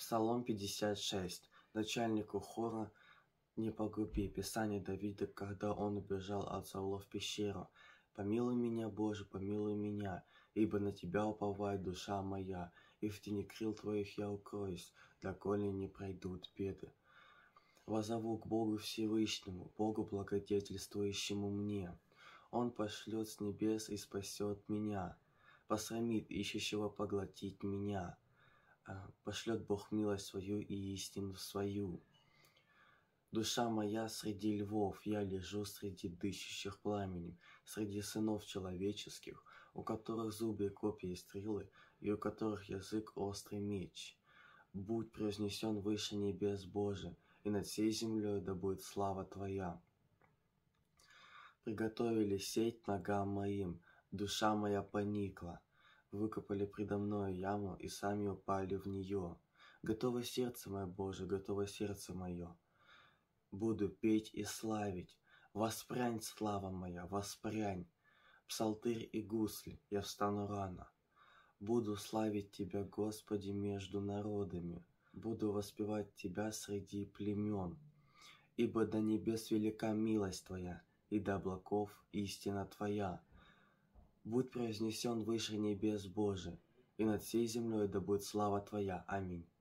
Псалом 56. Начальнику хора «Не погуби». Писание Давида, когда он убежал от Саула в пещеру. «Помилуй меня, Боже, помилуй меня, ибо на Тебя уповает душа моя, и в тени крил Твоих я укроюсь, доколе не пройдут беды. Воззову к Богу Всевышнему, Богу благодетельствующему мне. Он пошлет с небес и спасет меня, посрамит ищущего поглотить меня. Пошлет Бог милость свою и истину свою. Душа моя среди львов, я лежу среди дышащих пламенем, среди сынов человеческих, у которых зубы копья и стрелы, и у которых язык острый меч. Будь превознесен выше небес, Боже, и над всей землей да будет слава Твоя. Приготовили сеть ногам моим, душа моя поникла. Выкопали предо мною яму и сами упали в нее. Готово сердце мое, Боже, готово сердце мое. Буду петь и славить. Воспрянь, слава моя, воспрянь. Псалтырь и гусль, я встану рано. Буду славить Тебя, Господи, между народами. Буду воспевать Тебя среди племен. Ибо до небес велика милость Твоя, и до облаков истина Твоя. Будь превознесен выше небес, Боже, и над всей землей да будет слава Твоя. Аминь.